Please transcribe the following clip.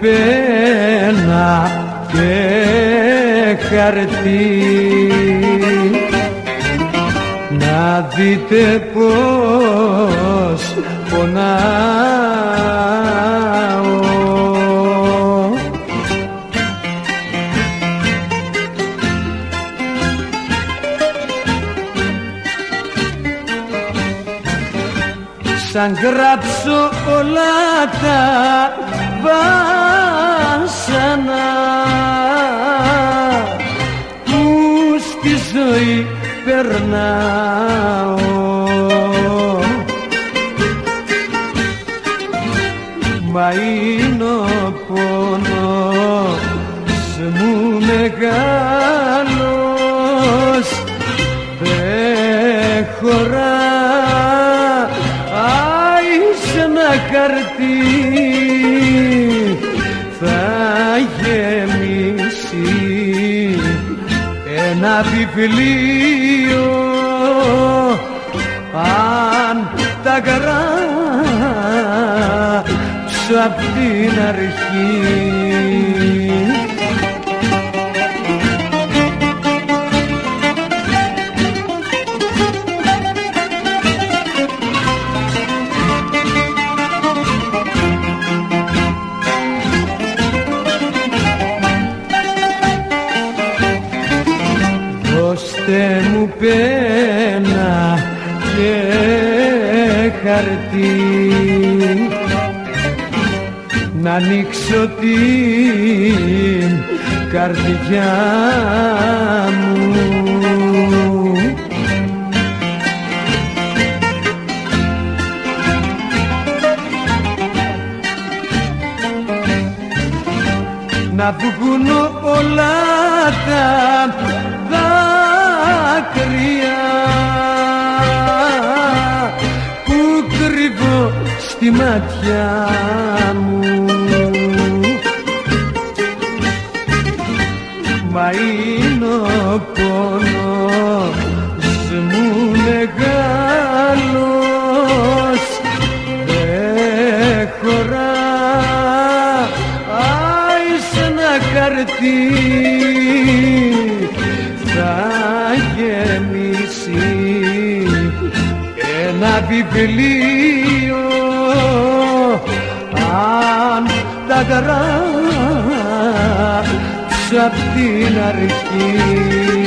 πένα και χαρτί, να δείτε πως πονάω. Σαν γράψω όλα τα βάσανα που στη ζωή περνάω, μα είναι ο πόνος μου μεγάλος, δεν χωρά σε ένα χαρτί, θα γεμίσει ένα βιβλίο αν τα γράψω απ' την αρχή. Δώστε μου πένα και χαρτί, να ανοίξω την καρδιά μου. Να βγουν όλα τα δάκρυα που κρύβω στη μάτια μου, μα είναι ο πόνος μου μεγάλος, δεν χωρά χαρτί, θα γεμίσει ένα βιβλίο αν τα γράψω απ' την αρχή.